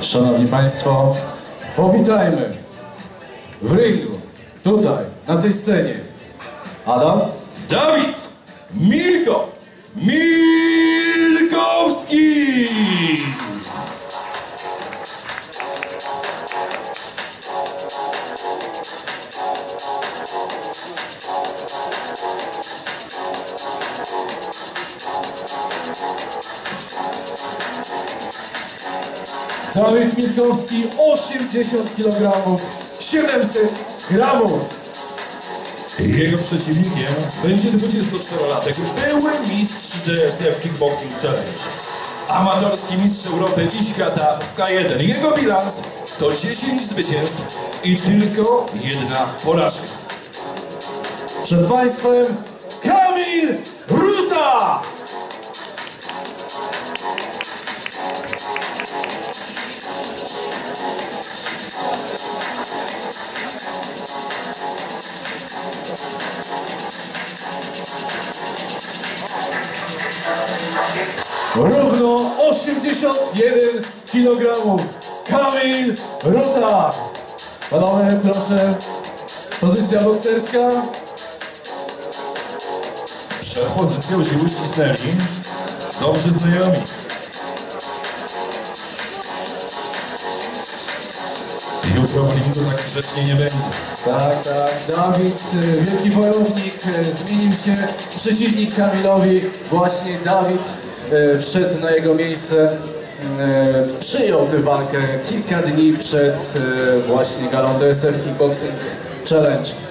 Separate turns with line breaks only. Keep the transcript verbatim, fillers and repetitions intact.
Szanowni Państwo, powitajmy w ringu, tutaj, na tej scenie, Adam,
Dawid Milko Milkowski!
Dawid Milkowski, osiemdziesiąt kilogramów, siedemset gramów.
Jego przeciwnikiem będzie dwudziestoczterolatek, były mistrz D S F Kickboxing Challenge, amatorski mistrz Europy i świata w K jeden. Jego bilans to dziesięć zwycięstw i tylko jedna porażka.
Przed Państwem Kamil Ruta! Równo osiemdziesiąt jeden kilogramów. Kamil Ruta. Panowie, proszę, pozycja bokserska.
Przed pozycją się uścisnęli, dobrze znajomi. Jutro w ringu tak grzecznie nie będzie.
Tak, tak. Dawid, wielki wojownik, zmienił się przeciwnik Kamilowi. Właśnie Dawid e, wszedł na jego miejsce. E, przyjął tę walkę kilka dni przed e, właśnie galą D S F Kickboxing Challenge.